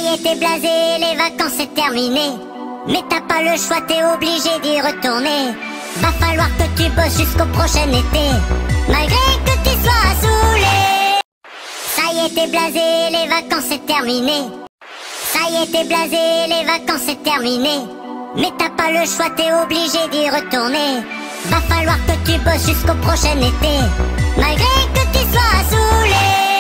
y est, t'es blasé, les vacances c'est terminé. Mais t'as pas le choix, t'es obligé d'y retourner. Va falloir que tu bosses jusqu'au prochain été, malgré que tu sois saoulé. Ça y est, t'es blasé, les vacances c'est terminé. Ça y est, t'es blasé, les vacances c'est terminé. Mais t'as pas le choix, t'es obligé d'y retourner. Va falloir que tu bosses jusqu'au prochain été, malgré que tu sois saoulé.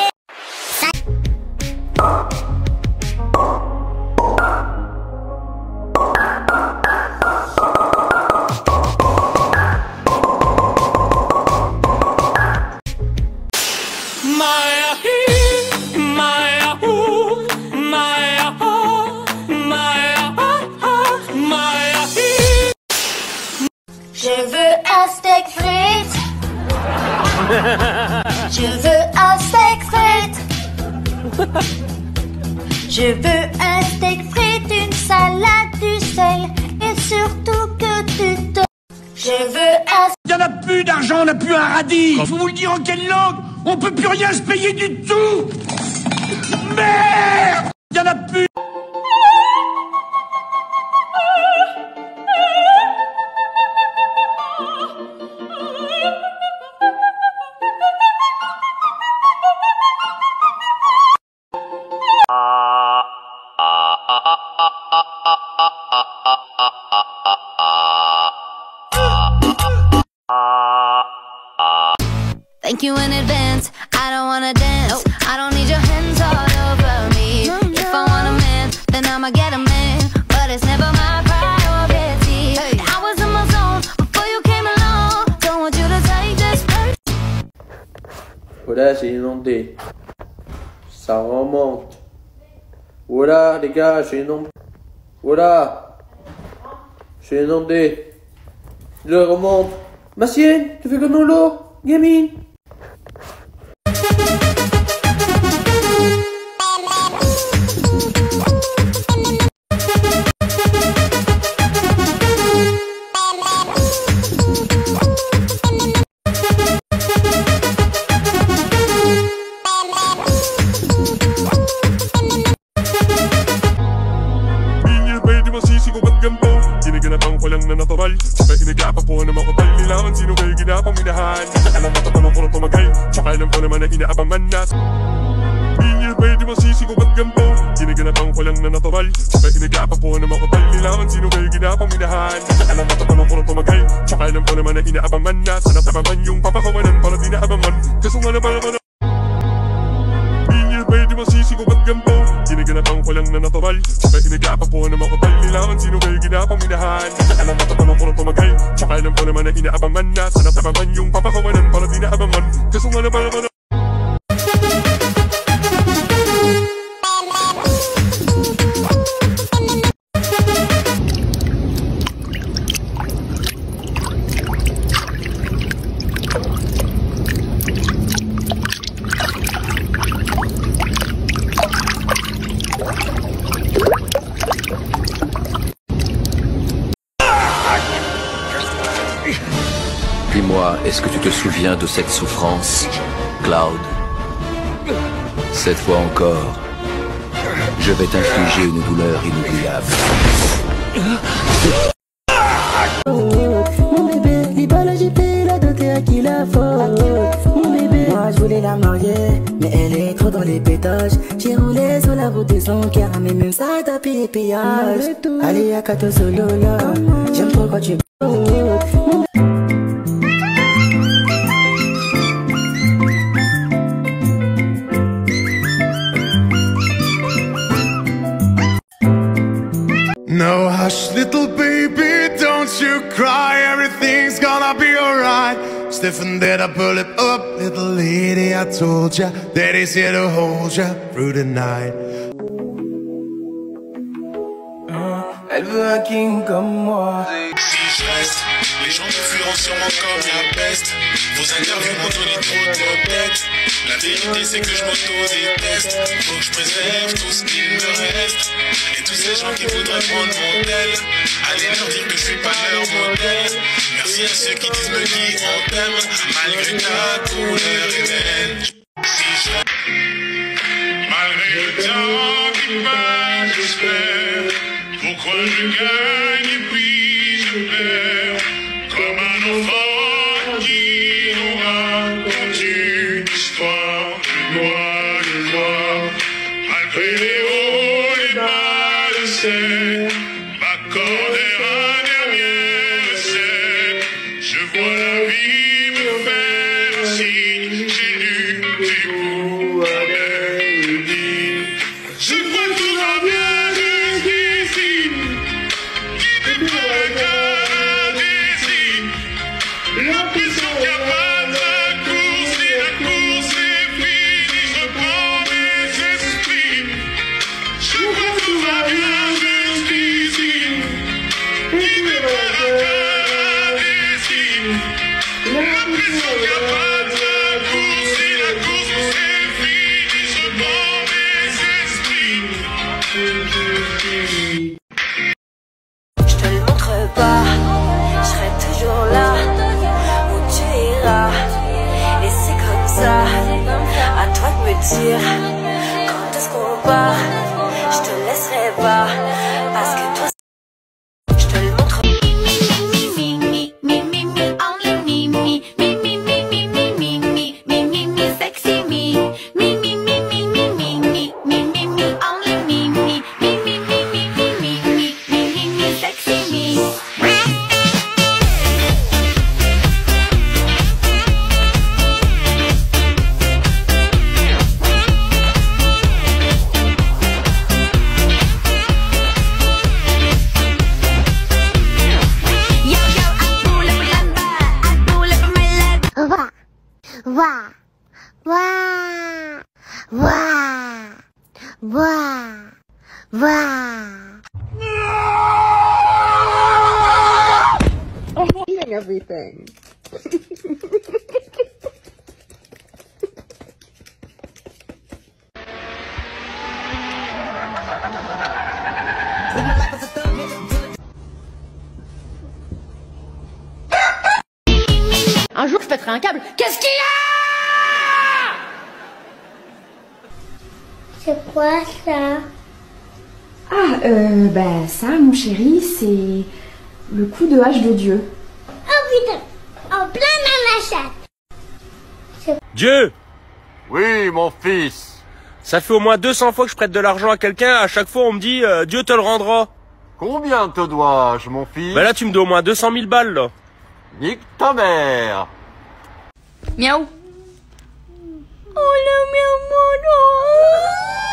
Je veux un steak frites. Je veux un steak frites. Je veux un steak frites, une salade, du sel et surtout que tu te... Je veux un... Il n'y en a plus d'argent, on n'a plus un radis. Faut vous le dire en quelle langue? On peut plus rien se payer du tout. Merde! Il n'y en a plus. Thank you in advance, I don't wanna dance. I don't need your hands all over me. If I want a man, then I'ma get a man. But it's never my priority. I was in my zone before you came along. Don't want you to take this person. Voilà, c'est inondé. Ça remonte. Voilà, les gars, je suis inondé. Voilà. Je suis inondé. Je remonte. Massienne, tu fais comme dans l'eau, gamine. natural. Sabay inagapan po na makapal nila kung sino kayo ginapang minahan. Alam mo tatanong ko ng tumagal, tsaka alam ko naman na inaabangan na. Pinyil ba'y di masisi ko ba't ganito? Ginaganapan ko lang na natural. Sabay inagapan po na makapal nila kung sino kayo ginapang minahan. Alam mo tatanong ko ng tumagal, tsaka alam ko naman na inaabangan na. Sana tabangan yung papakawalan para di naabangan. Kaso nga na pala ko na di masisi ko ba't ganito? Ginaganapan ko lang na natural. Sabay inagapan po na makapal nila kung sino kayo ginapang minahan. Alam mo tatanong ko ng tumagal, tsaka alam ko naman na inaabangan na. Sana tabangan yung papakawalan para di naabangan. Kaso nga na pala ko na Dis-moi, est-ce que tu te souviens de cette souffrance, Cloud? Cette fois encore, je vais t'infliger une douleur inoubliable. Mon bébé, l'Ibala, j'ai fait la dotée à qui la faute. Mon bébé, moi je voulais la marier, mais elle est trop dans les pétages. J'ai roulé sur la route de son cœur, mais même ça t'as payé les péages. Allez à Kato solo là, j'aime trop quand tu No, hush, little baby, don't you cry. Everything's gonna be alright. Stiffen that I pull it up, little lady. I told ya, Daddy's here to hold ya through the night. Elle veut un king comme moi. Si je reste, les gens me fuiront sûrement comme la peste. Vos interviews m'ont donné trop de tête. La vérité c'est que je m'auto-déteste. Faut que je préserve tout ce qu'il me reste. Et tous ces gens qui voudraient prendre mon tel, allez leur dire que je suis pas leur modèle. Merci à ceux qui disent me qui on t'aime, malgré ta couleur humaine. Si je reste, malgré le temps qui passe. désespère. Pourquoi je gagne et puis je perds? Comme un enfant qui nous raconte une histoire de joie. Malgré les hauts, les bas de scène, m'accorder un dernier essai. Je vois la vie me faire un signe. J'ai lu tes mots à mélodie. Je crois que tout va bien jusqu'ici. Guidé par le cœur des signes. L'impression qu'il n'y a pas de raccourci. La course est finie. Je reprends mes esprits. Je crois que tout va bien jusqu'ici. Guidé par le cœur des signes. L'impression qu'il n'y a pas de raccourci. La course est finie. Je reprends mes esprits. Je te le montre pas, je serai toujours là où tu iras. Et c'est comme ça, à toi de me dire quand est-ce qu'on part. Je te laisserai pas, parce que toi, je te le montre. Eating everything. Un jour, je pèterai un câble. Qu'est-ce qu'il y a? C'est quoi ça? Ah, bah ça, mon chéri, c'est le coup de hache de Dieu. Oh putain, en plein dans la chatte. Dieu! Oui, mon fils. Ça fait au moins 200 fois que je prête de l'argent à quelqu'un, à chaque fois on me dit Dieu te le rendra. Combien te dois-je, mon fils? Bah là tu me dois au moins 200 000 balles là. Nique ta mère. Miaou. Oh là, miaou,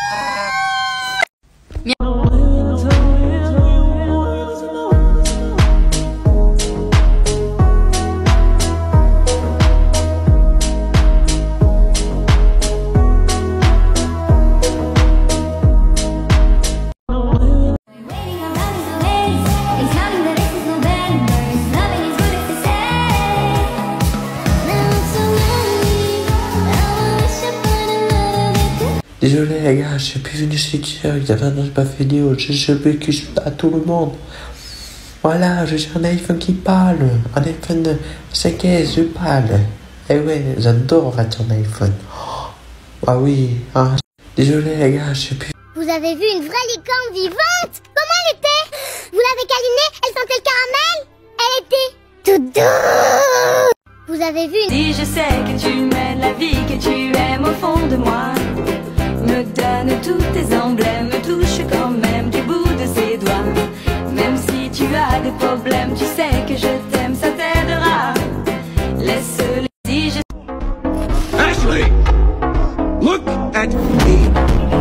Désolé les gars, je suis plus venu chez Dieu, il y avait un an, j'ai pas fait vidéo, je vécu à tout le monde. Voilà, j'ai un iPhone qui parle, un iPhone 5S, je parle. Eh ouais, j'adore être un iPhone. Ah oui, hein. Désolé les gars, je suis plus... Vous avez vu une vraie licorne vivante? Comment elle était? Vous l'avez câlinée? Elle sentait le caramel? Elle était toute douce. Vous avez vu une... Si je sais que tu mènes la vie que tu aimes au fond de moi, me donne tous tes emblèmes, me touche quand même du bout de ses doigts. Même si tu as des problèmes, tu sais que je t'aime, ça t'aidera. Laisse-le si je... Ashley, look at me.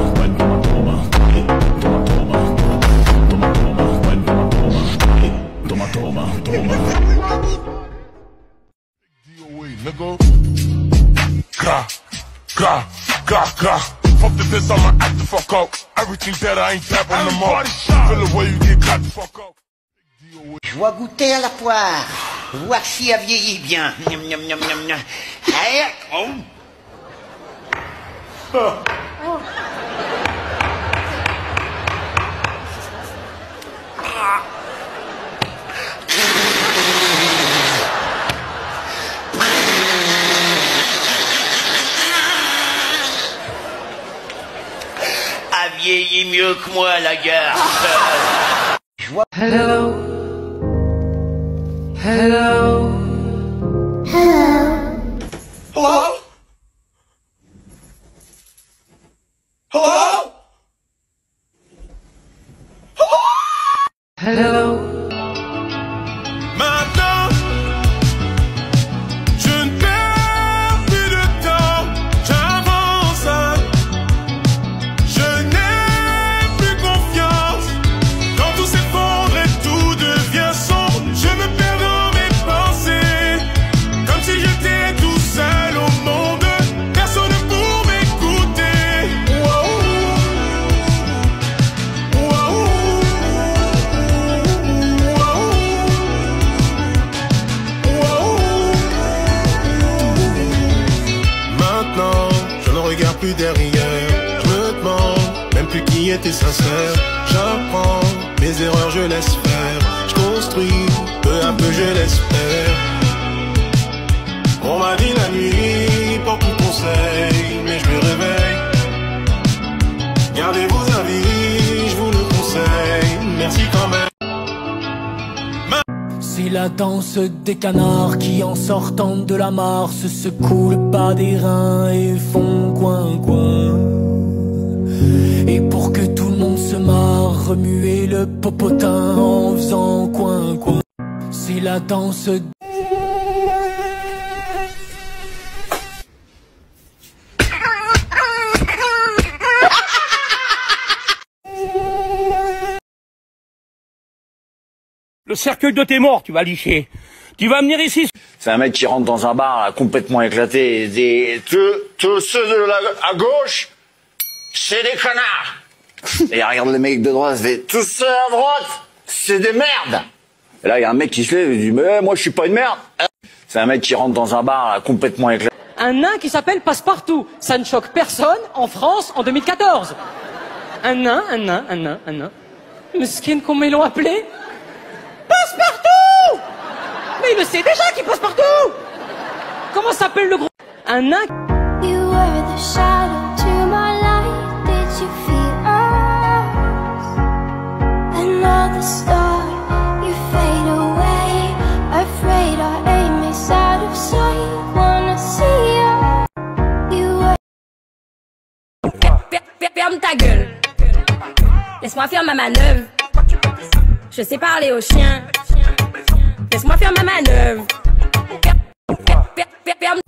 Fuck the piss, I'ma act the fuck out. Everything that I ain't tapping them all. Feel the way you get cut the fuck out. Je vois goûter à la poire, voir si elle vieillit bien. Miam, miam, miam, miam, miam. Allez, oh. A vieilli mieux que moi, la gare. Je vois... Hello. Hello. Hello. Hello? Hello? Hello. Maintenant, je ne perds plus de temps, j'avance. Je n'ai plus confiance quand tout s'effondre et tout devient sombre. Je me perds dans mes pensées, comme si j'étais tout seul au monde. Personne pour m'écouter. Wow. Wow. Maintenant, je ne regarde plus derrière. Je me demande même plus qui était sincère. J'apprends mes erreurs, je laisse faire. Je construis, peu à peu je l'espère. On m'a dit la nuit, pas tout conseil, mais je me réveille. Gardez vos avis, je vous le conseille. Merci quand même. C'est la danse des canards qui en sortant de la mare se secouent le bas des reins et font coin coin. Et pour que tout le monde se marre, remuer le popotin en faisant coin coin. C'est la danse. Le cercueil de tes morts, tu vas licher. Tu vas venir ici. C'est un mec qui rentre dans un bar là, complètement éclaté et dit tous ceux de à gauche, c'est des connards. Et il regarde les mecs de droite, il dit tous ceux à droite, c'est des merdes. Et là il y a un mec qui se lève et dit mais moi je suis pas une merde. C'est un mec qui rentre dans un bar là, complètement éclaté. Un nain qui s'appelle Passepartout. Ça ne choque personne en France en 2014. Un nain. Mesquine, comment ils l'ont appelé? Passepartout! Mais il le sait déjà qu'il passe partout! Comment s'appelle le gros? Un nain. You were the shadow to my light. Did you feel us? Another star, you fade away. Afraid our aim is out of sight. Wanna see you. You were. Ferme ta gueule. Laisse-moi faire ma manœuvre. Je sais parler aux chiens. Laisse-moi faire ma manœuvre. Ferme.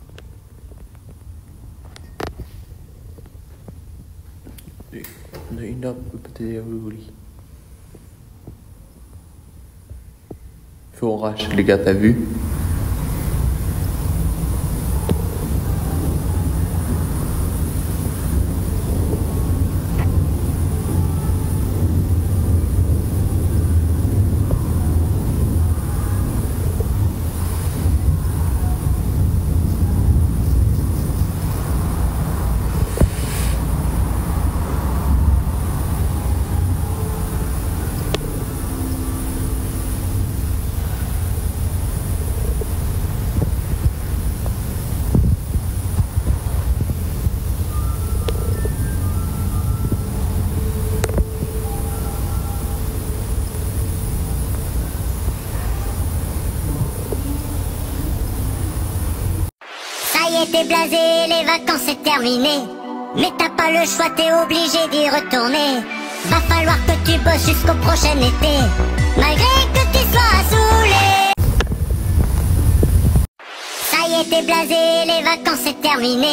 Feu orage, les gars, t'as vu? Ça y est, t'es blasé, les vacances c'est terminé. Mais t'as pas le choix, t'es obligé d'y retourner. Va falloir que tu bosses jusqu'au prochain été, malgré que tu sois saoulé. Ça y est, t'es blasé, les vacances c'est terminé.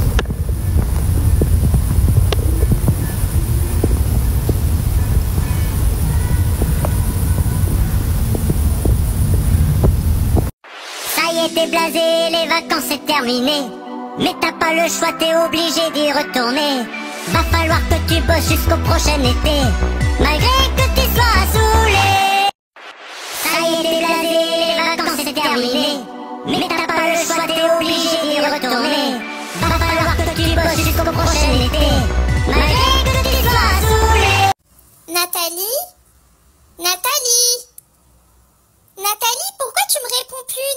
Ça y est, t'es blasé, les vacances c'est terminé. Mais t'as pas le choix, t'es obligé d'y retourner. Va falloir que tu bosses jusqu'au prochain été, malgré que tu sois saoulé. Ça y est, t'es blasé, les vacances c'est terminé. Mais t'as pas le choix, t'es obligé d'y retourner. Va falloir que tu bosses jusqu'au prochain été, malgré que tu sois saoulé. Nathalie? Nathalie? Nathalie, pourquoi tu me réponds plus,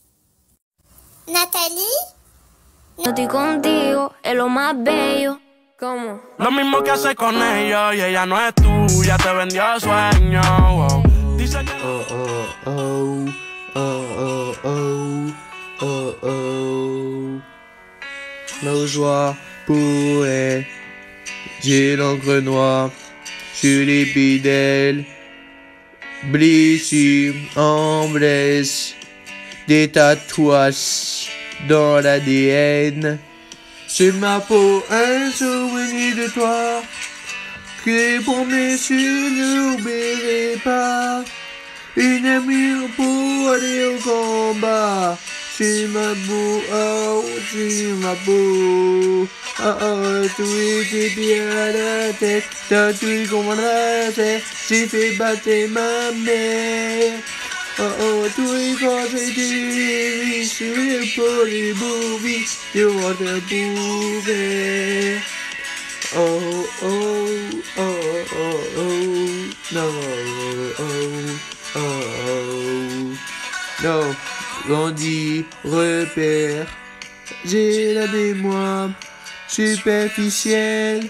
Nathalie? Nathalie? Estoy contigo, es lo más bello. ¿Cómo? Lo mismo que hace con ellos y ella no es tuya, te vendió sueño. Wow. Dice que La joie pourrait, j'ai l'encre noire sur les bidelles, blessures en blesse, des tatouages dans l'ADN. Sur ma peau un souvenir de toi, que pour mes yeux n'oublierai pas. Une amie pour aller au combat. Sur ma peau, oh, sur ma peau. Oh oh, tout était bien à la tête. T'as tué comme la tête. J'ai fait battre ma mère. Oh oh, tout est quand c'était sur l'épaule et bouvies. Je vois te bouver. Oh oh, oh oh oh, no, oh oh, no, grandi, repère, j'ai la mémoire superficielle,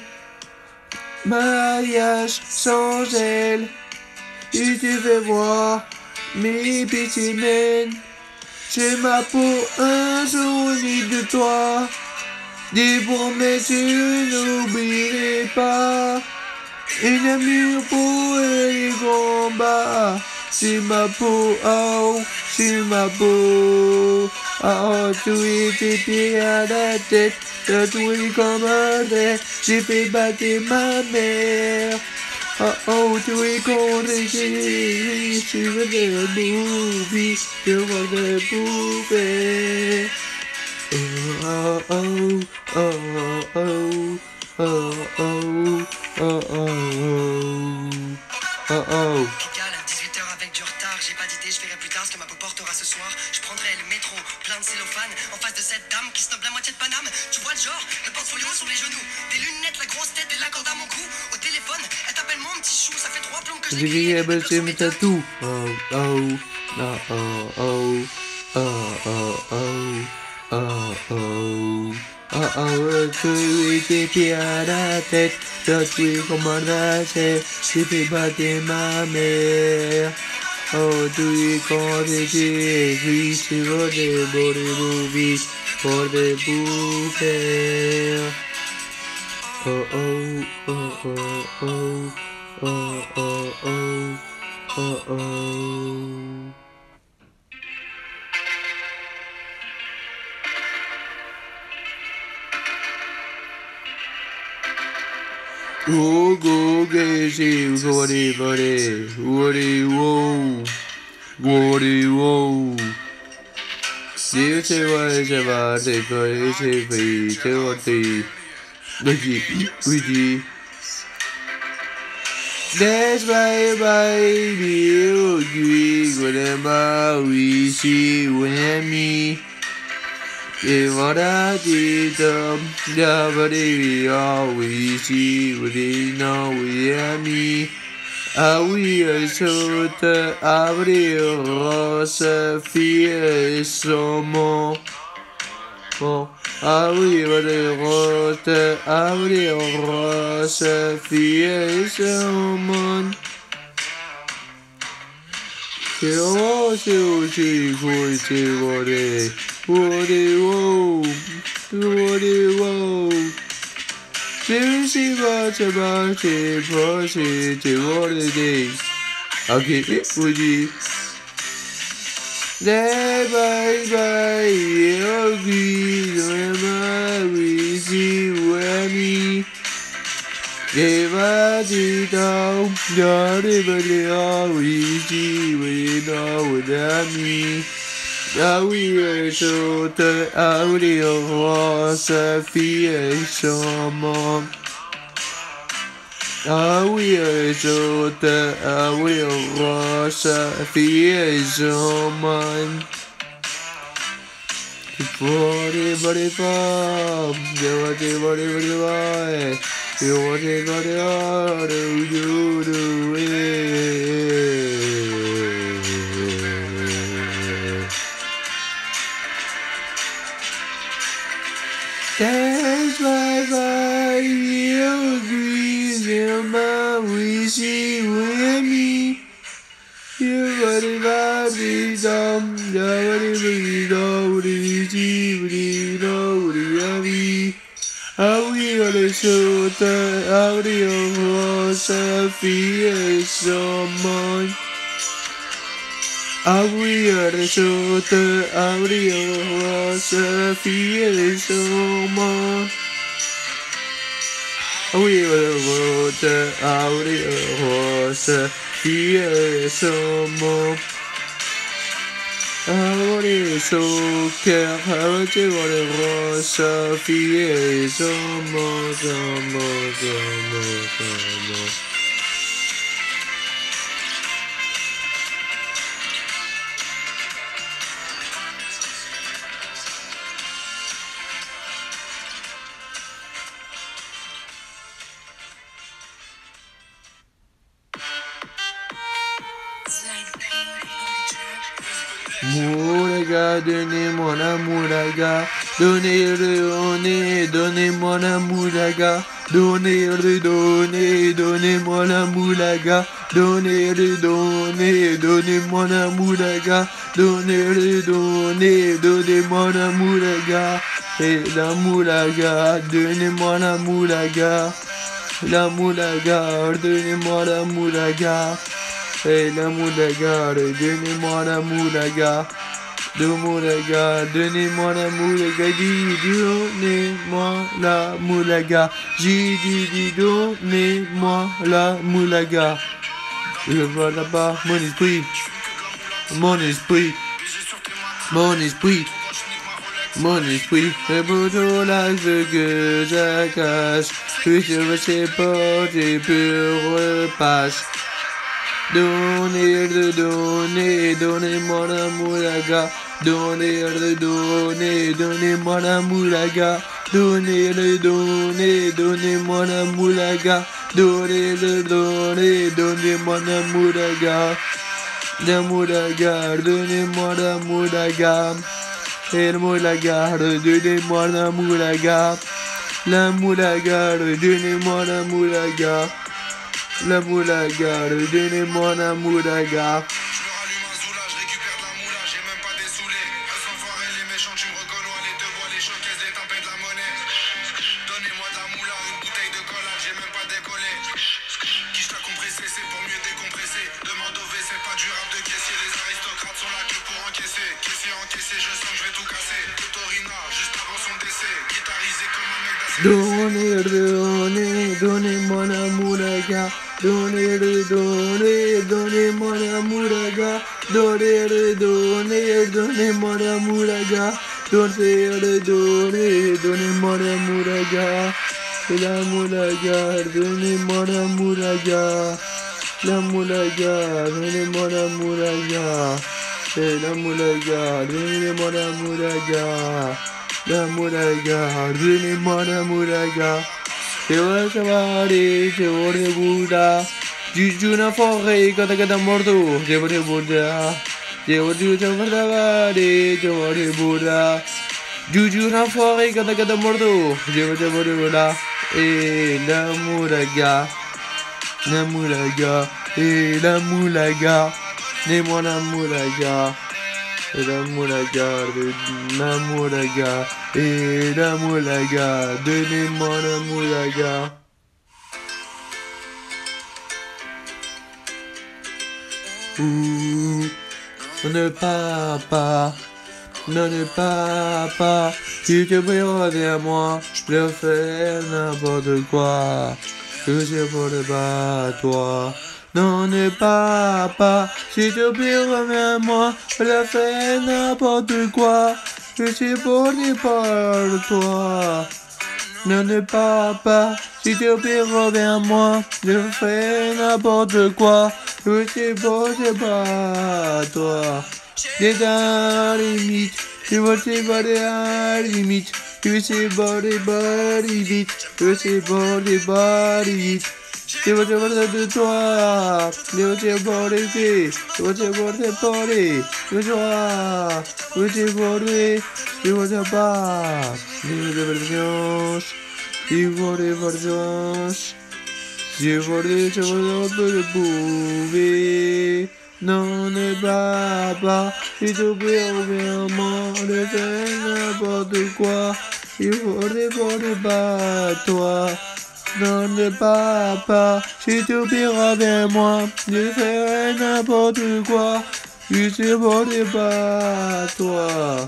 mariage sans elle, et tu fais voir mes spécimens, j'ai ma peau un souvenir de toi. Des promesses, je n'oublierai pas. Une amie pour les combats. C'est ma peau, oh, c'est ma peau. Oh, tout était pieds à la tête. Tatoué comme un trait. J'ai fait battre ma mère. Oh, oh, tout est contre les je veux de movie. Je veux de poupée. Oh oh oh oh oh oh oh oh oh oh. 18h avec du retard, j'ai pas d'idée, je verrai plus tard ce que ma peau portera ce soir. Je prendrai le métro, plein de cellophane, en face de cette dame qui snob la moitié de Paname. Tu vois le genre, le portfolio sur les genoux, des lunettes, la grosse tête et la corde à mon cou. Au téléphone, elle t'appelle mon petit chou, ça fait 3 plombs que j'ai crié. J'ai mes tatous. Oh oh oh oh oh oh oh oh. Oh oh, oh oh, tout était pieds à la tête, tatoué comme un lacet, j'ai fait battre ma mère. Oh, tout est quand j'étais écrit sur des bouvies, pour des bouffées. Oh oh, oh oh, oh oh, oh oh, oh oh. Oh, go, gazy, woody, buddy, woody, whoa, woody, whoa. Nếu chơi vai chơi ba thì tôi chơi vì chơi thì đôi gì quý gì. That's why baby, you whatever we see when me. If what I did, nobody we see, we know we are me. We are so the avril rose fear so more. We are the rose, avril rose fear so more. Oh, so she would say what it. Woody whoa, woody whoa. Seriously, what's about it? What's it? What it is? I'll keep it with you. There, bye bye, agree, remember we see where me. Give us it all, everybody all we see, we know without me. We are so the audio was a fear so more. We are so the audio was a fear so more. Body farm, body, you want it, you do it. That's why ma oui si oui mi. You body body dum, body body ah oui, le saute, ah oui, sa fille est son monde. Ah oui, le saute, ah oui, sa fille est son monde. Ah oui, le saute, ah oui, sa fille est son monde. Ahora so cœur, ahora te voy rosa, fille, somos. Moulaga, donnez-moi la moulaga, donnez-moi la moulaga, donnez-moi la moulaga, donnez-moi la moulaga, donnez-moi la moulaga, et la moulaga, donnez-moi la moulaga, donnez-moi la moulaga. Hey la moulaga, donnez-moi la moulaga, donnez-moi la moulaga, donnez-moi la moulaga, j'ai dit donnez-moi la moulaga. Je vois là-bas mon esprit, le poteau là que je cache, puis je vais ses portes et puis repasse. Donnez-moi la moulaga, donnez-moi la moulaga, donnez-moi la moulaga, donnez-moi la moulaga, donnez-moi la moulaga, et la moulaga, donnez-moi la moulaga, donnez-moi la moulaga. La moulaga, donnez-moi la moulaga. Donnez-moi la moulaga, donnez-moi la moulaga, donnez-moi la moulaga, donnez-moi la moulaga, et la moulaga, donnez-moi la moulaga, donnez-moi la moulaga, et la moulaga, donnez-moi la moulaga. La moulaga, donnez-moi la moulaga. Je veux savoir, je veux Bouddha. Juju na forêt, kata morto, je veux Bouddha. Je veux savoir, je veux Bouddha. Juju na forêt, kata morto, je veux Bouddha. Et la moulaga, et la moulaga, donnez-moi la moulaga. La moulaga, et la moulaga, donnez-moi la moulaga. Ne pars pas, ne pars pas, si tu peux revenir à moi, je fais n'importe quoi, je sais pas toi. Non, ne pars pas, si tu peux revenir à moi, je fais n'importe quoi, je suis pour toi. Non, ne pars pas, si tu peux revenir à moi, je fais n'importe quoi, je suis pour toi. T'es dans la limite, je veux te voir à la limite, je sais pas vite, je sais pas vite. Je veux te voir de toi, je veux te voir de tes, je veux te voir de parler, je veux te voir de, je veux te voir, je veux de vengeance, je veux de vengeance, J'ai volé sur le prouver. Non, ne va pas, si tu peux vraiment de faire n'importe quoi. Il faudrait pas toi. Non, ne va pas, si tu peux avec moi, je ferai n'importe quoi. Je ne faudrait pas toi.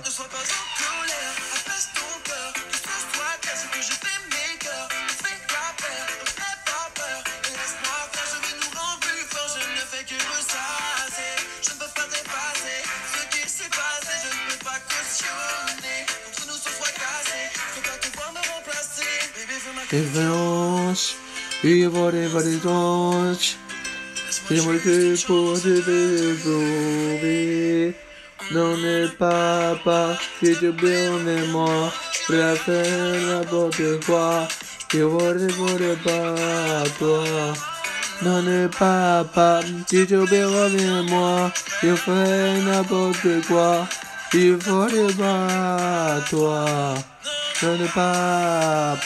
Référence, il va des tranches. Et moi que pour te prouver. Non, ne pas, si tu peux avec moi, je vais faire n'importe quoi. Il va pas toi. Non, ne pas, si tu peux avec moi, je ferai n'importe quoi. Il faudrait pas toi. Non, ne pas.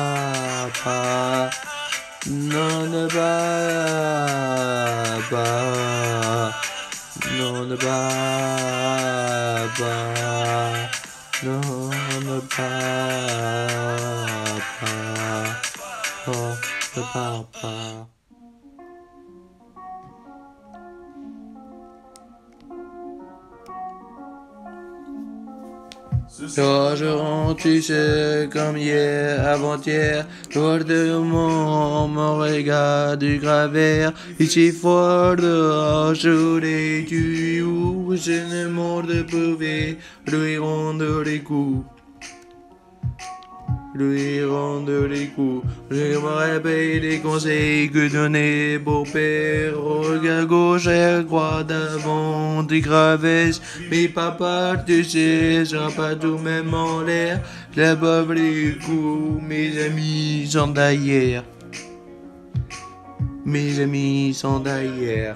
Non, ne pas. Non, ne pas. Non, ne pas. Oh, ne pas. Toi, je rentre, tu sais, comme hier, avant-hier, lors de mon regard du gravert, ici fort dehors, je les tue, où je ne m'en de prouver, lui rendre les coups. Lui rendre les coups. Je me rappelle des conseils que donnait beau-père. Regarde gauche et croix d'avant des gravesses. Mais papa, tu sais, ça pas tout même en l'air. La pauvre les coups, mes amis sont derrière. Mes amis sont derrière.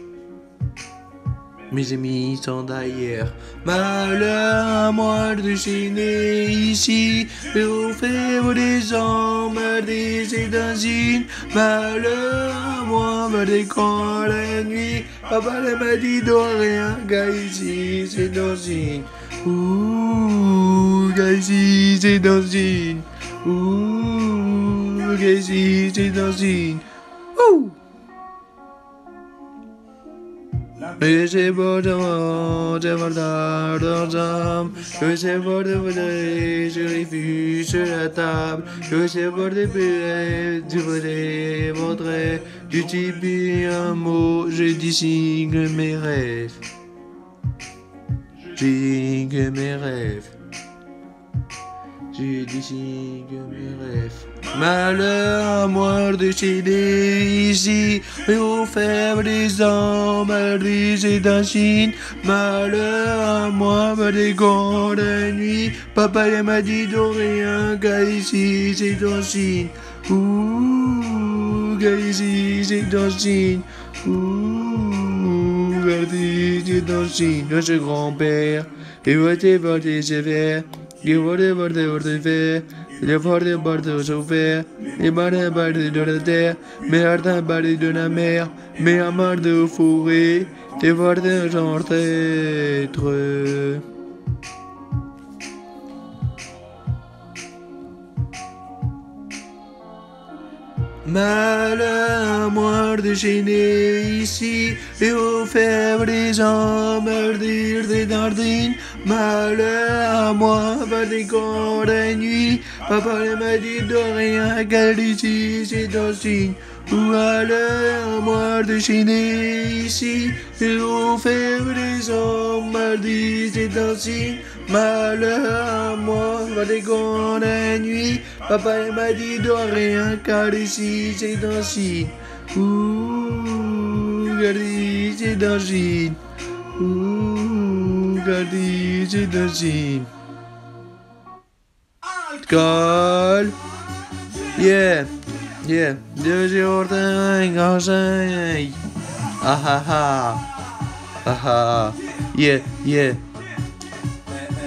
Mes amis sont derrière. Malheur à moi de chiner ici, et au fait des hommes, des états-unis. Malheur à moi, me quand la nuit, papa m'a dit de rien, gars ici, c'est dans une. Ouh, gars ici, c'est dans une. Ouh, gars ici, c'est dans une. Ouh. Mais c'est beau dans d'argent, que c'est beau de voler, je refuse sur la table, que c'est beau de payer, du voler, vaudrait, du type un mot, je distingue mes rêves. Je distingue mes rêves. Je distingue mes rêves. Malheur à moi de chiner ici, et aux faibles des hommes, malgré dans Chine. Malheur à moi, des gants la nuit. Papa m'a dit de rien, car ici c'est dans Chine. Ouh, car ici c'est dans Chine. Ouh, car ici c'est dans Chine. Notre grand-père, et voté sévère. Il votait faire. Les fortes portes souffert, les marins partis de la terre, mes ardents partis de la mer, mes amants de forêt, les fortes sont traîtres. Malheur à moi de chiner ici, et aux faibles des hommes, martyrs des dardines. Malheur à moi, pas des corps la nuit. Papa m'a dit de rien, car ici c'est dans signe. Malheur à moi de chiner ici, et aux faibles des hommes, martyrs des dardines. Malheur à moi, pas des corps la nuit. Papa m'a dit de rien, car ici c'est dans signe. Ouh, car ici c'est dans signe. Ouh, car ici c'est dans signe. Call. Yeah. Deux jours d'un conseil. Ah ah ah. Ah ah. Yeah.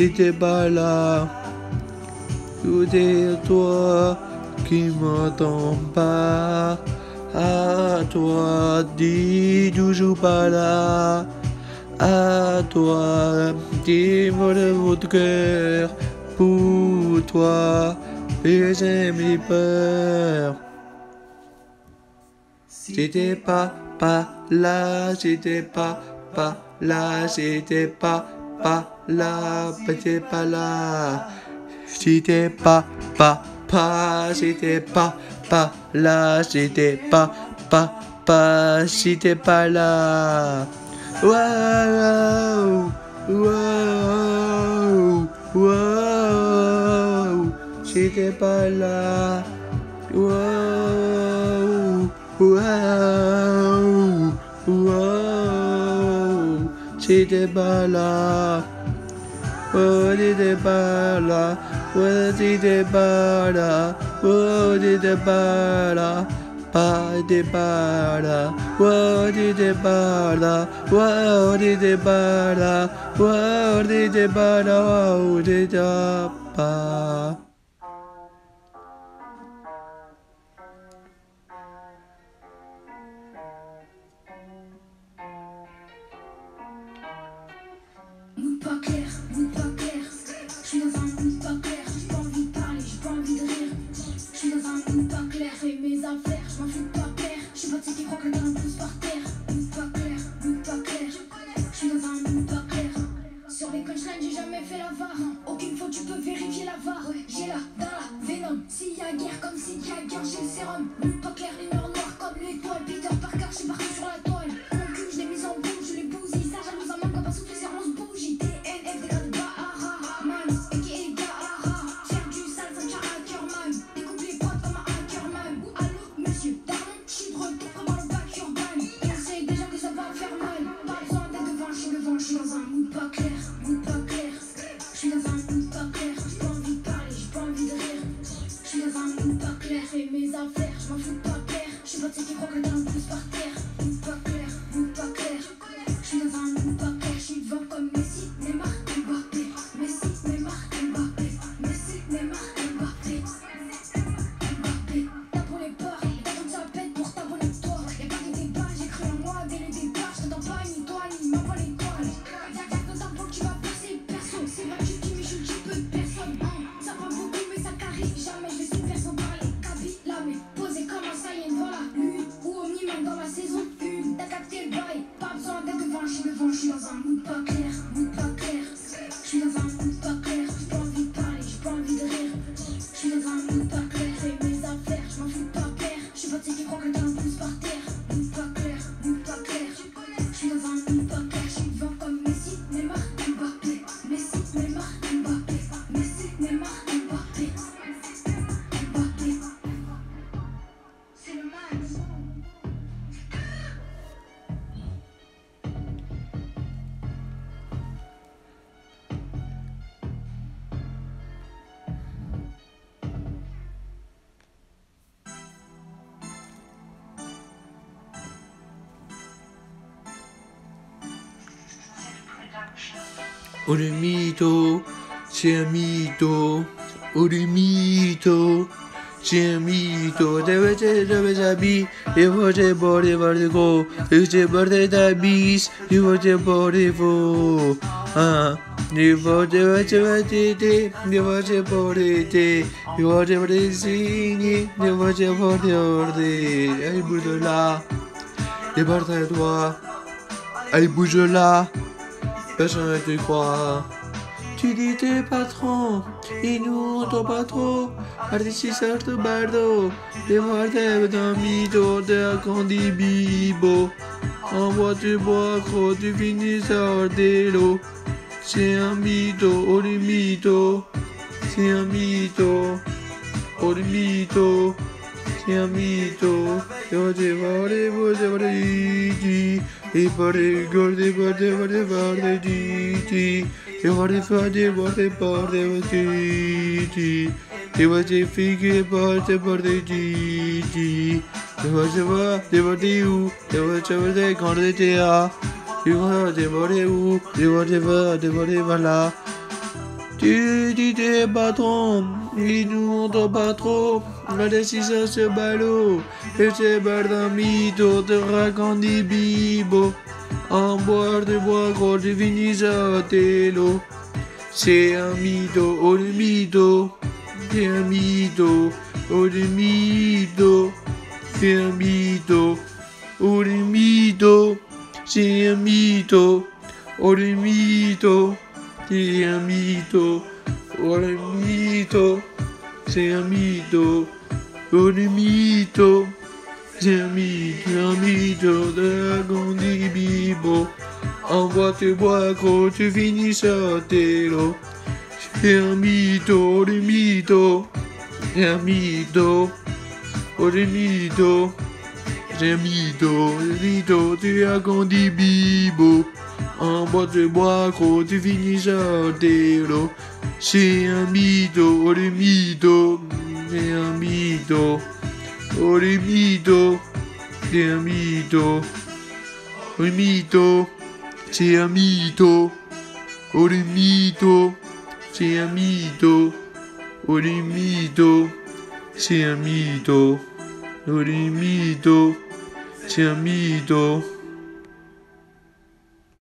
si t'es pas là. Tout est toi qui m'entends pas. À toi, dis toujours pas là. À toi, dis-moi de votre cœur. Pour toi, et j'ai mis peur. Si t'es pas là, si t'es pas là, si t'es pas là, t'es pas là. Si t'es pas, si t'es pas là, si t'es pas, si t'es pas là. Wow, wow, wow, si t'es pas là. Wow, wow, wow, si t'es pas là. Oh, si t'es pas là. Oh, si t'es pas là. Oh, si t'es pas là. Pas t'es pas là. Oh, si t'es pas là. Oh, si t'es pas là. Oh, si t'es pas là. Oh, si t'es pas. Mood pas clair, mood pas clair. J'suis dans un mood pas clair. J'ai pas envie de parler, j'ai pas envie de rire. J'suis dans un mood pas clair. Fais mes affaires, j'm'en fous pas clair. J'suis pas de ceux qui croient que le talent pousse par terre. Mood pas clair, mood pas clair. J'suis dans un mood pas clair. Sur les punchlines, j'ai jamais fait la var. Aucune faute, tu peux vérifier la var. J'ai la dans la venom. S'il y a guerre, comme s'il y a guerre, j'ai le sérum. Mood pas clair, les murs noirs comme l'étoile. Peter Parker, j'suis parti sur la toile. Mon cul, j'l'ai mis en boule, je l'ai bousillé. Ça jalouse en main, quand pas souffler, c'est on se bougie. TNF, dégrade Bahara. Man, a.k.a. Gahara. Faire du sale, ça me tient à cœur, man. Découpe les potes comme un hacker, man. Allô, monsieur, Darmon, j'suis de retour comme dans le bac urbain. On sait déjà que ça va faire mal. Pas besoin d'être devant, j'suis dans un mood pas clair, mood pas clair. J'suis dans un mood pas clair. J'ai pas envie de parler, j'ai pas envie de rire. J'suis dans un mood pas clair. Fais mes affaires, j'm'en fous pas clair. J'suis pas de ceux qui croient que le talent pousse par terre. Mood pas clair, mood pas clair. J'suis dans un mood pas clair. J'suis devant comme Messi, Neymar, Mbappé. Messi, Neymar, Mbappé. Messi, Neymar, Mbappé. Mbappé, t'as pour les peurs, t'as comme ça pète pour t'abonner de toi. Y'a pas de débat, j'ai cru en moi dès le départ. J't'entends pas ni toi ni m'envoie l'étoile. Y'a dans ta peau que tu vas percer personne. C'est vrai que tu dis mais je dis peu de personnes. Ça prend beaucoup mais ça carry jamais. Je laisse une personne parler. Kabila mais posé comme un Saiyan. Voilà, une ou Omni même dans la saison 1. T'as capté le bail, pas besoin d'être devant. J'suis dans un mood pas clair, mood pas clair. J'suis dans un mood pas clair. J'ai pas envie de parler, j'ai pas envie de rire. J'suis dans un mood pas clair. Fais mes affaires, j'm'en fous pas clair. J'suis pas de ceux qui croient que le talent pousse par terre. Mood pas clair, mood pas clair. J'suis dans un mood pas clair. J'suis devant comme Messi, Neymar, Mbappé. Messi, Neymar, Mbappé. Messi, Neymar, Mbappé. Mbappé. C'est le max. Oh le mytho, c'est un mytho. Oh le mytho, c'est un mytho. Deve habits, il faut te porter par de gros. Il faut te porter ta bise, il faut te porter faux. Il faut te porter, il faut te porter, il faut te porter signer, il faut te porter order. Elle bouge de là, déporte-toi. Elle bouge de là. Personne ne te croit. Tu dis tes patrons, ils nous entendent pas trop. Artisti certo bardo, les mortes d'un mytho de Candy Bibo. En bois tu bois gros, tu finis hors des lots. C'est un mytho, oh le mytho. C'est un mytho, oh le mytho. C'est un mytho. Yo te voglio, e vorrei guardare, Gigi. E vorrei fare, Gigi. E vorrei fighe, Gigi. E vorrei u, e vorrei guardare te a. E vorrei u, e vorrei là. Tu dis tes patrons, ils nous montrent pas trop. Regardez si ça se ballot. Et c'est pas d'un mytho, te raconte des bibos. En boire de bois gros, tu finis ça télo. C'est un mytho, oh le mytho. C'est un mytho, oh le mytho. C'est un mytho, oh le mytho. C'est un mytho, oh le mytho. C'est un mytho, oh le mytho. C'est un mytho, oh le mytho. C'est un mytho de la Gondi Bibo. En bois tu bois gros, tu finis sur tes lots. C'est un mytho, oh le mytho. C'est un mytho, oh le mytho. C'est un mytho, tu as Gondi Bibo. En bois tu bois gros, tu finis sur tes lots. C'est un mytho, oh le mytho. C'est un mytho. Oh le mytho, c'est un mytho. Oh le mytho, c'est un mytho. Oh le mytho, c'est un mytho. Oh le mytho, c'est un mytho. Oh le mytho, c'est un mytho.